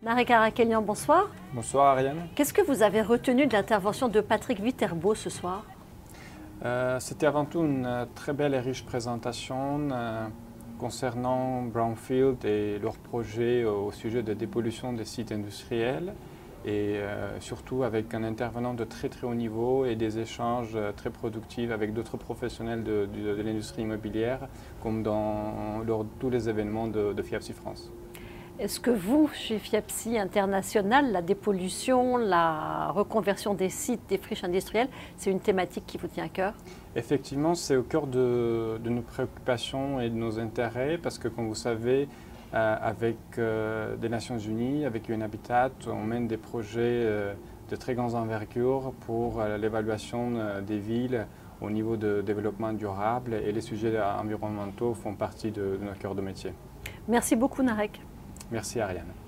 Narek Arakelian, bonsoir. Bonsoir Ariane. Qu'est-ce que vous avez retenu de l'intervention de Patrick Viterbo ce soir? C'était avant tout une très belle et riche présentation concernant Brownfield et leurs projets au sujet de dépollution des sites industriels et surtout avec un intervenant de très haut niveau et des échanges très productifs avec d'autres professionnels de l'industrie immobilière comme lors de tous les événements de FIAPSI France. Est-ce que vous, chez FIAPSI International, la dépollution, la reconversion des sites, des friches industrielles, c'est une thématique qui vous tient à cœur? Effectivement, c'est au cœur de nos préoccupations et de nos intérêts parce que, comme vous savez, avec des Nations Unies, avec UN Habitat, on mène des projets de très grande envergure pour l'évaluation des villes au niveau de développement durable et les sujets environnementaux font partie de notre cœur de métier. Merci beaucoup Narek. Merci Ariane.